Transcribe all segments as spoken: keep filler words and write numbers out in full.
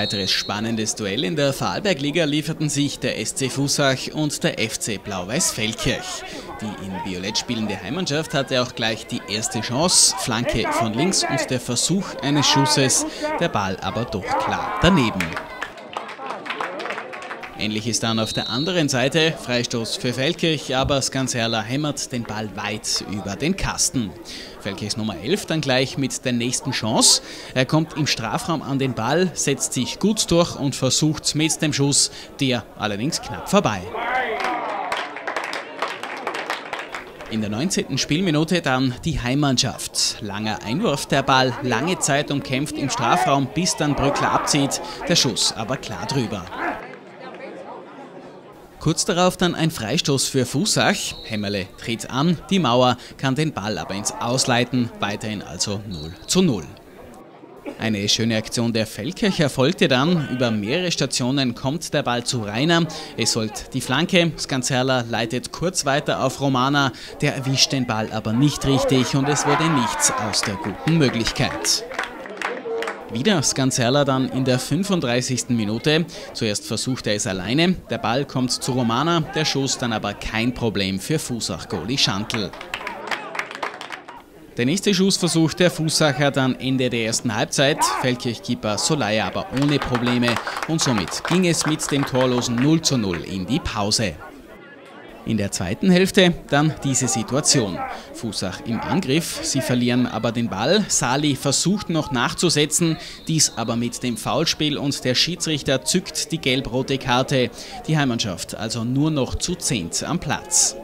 weiteres spannendes Duell in der Vorarlberg-Liga lieferten sich der S C Fusach und der F C Blau-Weiß Feldkirch. Die in Violett spielende Heimmannschaft hatte auch gleich die erste Chance, Flanke von links und der Versuch eines Schusses, der Ball aber doch klar daneben. Ähnlich ist dann auf der anderen Seite, Freistoß für Feldkirch, aber Skanserla hämmert den Ball weit über den Kasten. Feldkirchs Nummer elf dann gleich mit der nächsten Chance. Er kommt im Strafraum an den Ball, setzt sich gut durch und versucht mit dem Schuss, der allerdings knapp vorbei. In der neunzehnten Spielminute dann die Heimmannschaft. Langer Einwurf, der Ball lange Zeit umkämpft im Strafraum, bis dann Brückler abzieht, der Schuss aber klar drüber. Kurz darauf dann ein Freistoß für Fusach. Hämmerle tritt an, die Mauer kann den Ball aber ins Ausleiten, weiterhin also null zu null. Eine schöne Aktion der Feldkircher folgte dann. Über mehrere Stationen kommt der Ball zu Rainer. Es folgt die Flanke. Skanserla leitet kurz weiter auf Romana. Der erwischt den Ball aber nicht richtig und es wurde nichts aus der guten Möglichkeit. Wieder Skanserla dann in der fünfunddreißigsten Minute. Zuerst versucht er es alleine. Der Ball kommt zu Romana. Der Schuss dann aber kein Problem für Fusach-Goalie Schantl. Der nächste Schussversuch der Fusacher dann Ende der ersten Halbzeit. Feldkirch-Keeper Solaya aber ohne Probleme und somit ging es mit dem torlosen null zu null in die Pause. In der zweiten Hälfte dann diese Situation. Fusach im Angriff, sie verlieren aber den Ball. Sali versucht noch nachzusetzen, dies aber mit dem Foulspiel und der Schiedsrichter zückt die gelb-rote Karte. Die Heimmannschaft also nur noch zu zehnt am Platz.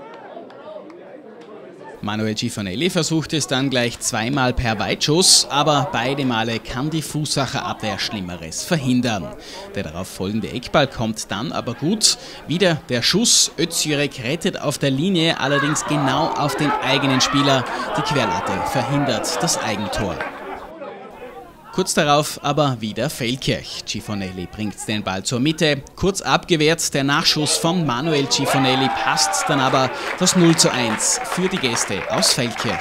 Manuel Cifanelli versucht es dann gleich zweimal per Weitschuss, aber beide Male kann die Fusacher Abwehr Schlimmeres verhindern. Der darauf folgende Eckball kommt dann aber gut. Wieder der Schuss, Özjürek rettet auf der Linie, allerdings genau auf den eigenen Spieler. Die Querlatte verhindert das Eigentor. Kurz darauf aber wieder Feldkirch. Cifanelli bringt den Ball zur Mitte, kurz abgewehrt, der Nachschuss von Manuel Cifanelli passt dann aber das null zu eins für die Gäste aus Feldkirch.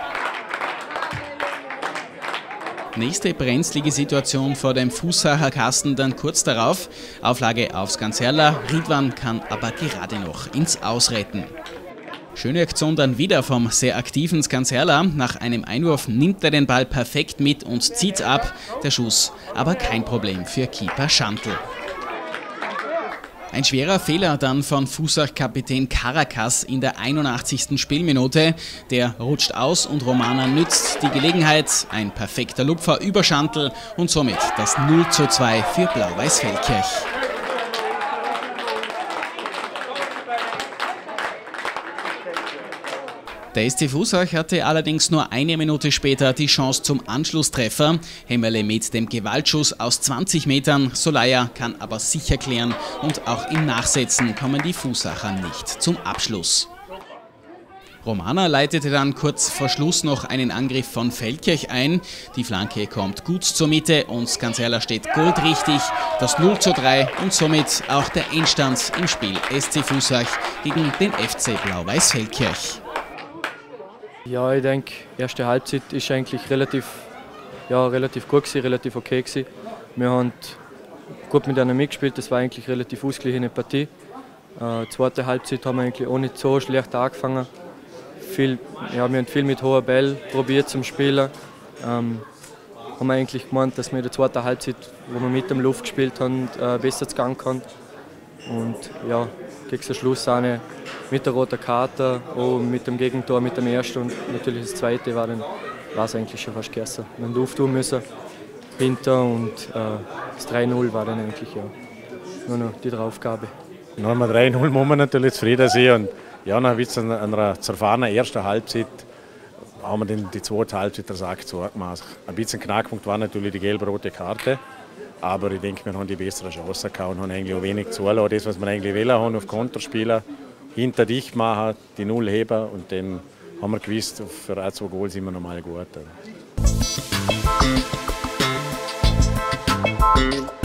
Nächste brenzlige Situation vor dem Fusacher Kasten dann kurz darauf. Auflage auf Skanserla, Ridwan kann aber gerade noch ins Aus retten. Schöne Aktion dann wieder vom sehr aktiven Skanserla. Nach einem Einwurf nimmt er den Ball perfekt mit und zieht ab. Der Schuss aber kein Problem für Keeper Schantl. Ein schwerer Fehler dann von Fusach-Kapitän Karakas in der einundachtzigsten Spielminute. Der rutscht aus und Romana nützt die Gelegenheit. Ein perfekter Lupfer über Schantl und somit das null zu zwei für Blau-Weiß Feldkirch. Der S C Fusach hatte allerdings nur eine Minute später die Chance zum Anschlusstreffer. Hämmerle mit dem Gewaltschuss aus zwanzig Metern. Solaya kann aber sicher klären und auch im Nachsetzen kommen die Fusacher nicht zum Abschluss. Romana leitete dann kurz vor Schluss noch einen Angriff von Feldkirch ein. Die Flanke kommt gut zur Mitte und Skanserla steht goldrichtig. Das null zu drei und somit auch der Endstand im Spiel S C Fusach gegen den F C Blau-Weiß Feldkirch. Ja, ich denke, die erste Halbzeit ist eigentlich relativ, ja, relativ gut gewesen, relativ okay gewesen. Wir haben gut miteinander mitgespielt, das war eigentlich eine relativ ausgeglichene Partie. Äh, die zweite Halbzeit haben wir eigentlich auch nicht so schlecht angefangen. Viel, ja, wir haben viel mit hoher Ball probiert zum Spielen. Ähm, haben wir eigentlich gemeint, dass wir in der zweiten Halbzeit, wo wir mit dem Luft gespielt haben, äh, besser zu gehen kann. Und ja, gegen den Schluss eine mit der roten Karte, und mit dem Gegentor, mit dem ersten und natürlich das zweite war dann war es eigentlich schon fast gegessen. Wir haben auftun müssen hinter und äh, das drei null war dann eigentlich ja nur noch die Draufgabe. Nach dem drei null muss man natürlich zufrieden sein und ja, nach an einer zerfahrenen ersten Halbzeit haben wir dann die zweite Halbzeit der Sack zugemacht. Ein bisschen Knackpunkt war natürlich die gelb-rote Karte. Aber ich denke, wir haben die bessere Chance gehabt und haben eigentlich auch wenig zulassen. Das, was wir eigentlich wollen haben, auf Konterspieler, hinter dicht machen, die Null heben und dann haben wir gewusst, für ein, zwei Goal sind wir normal gut.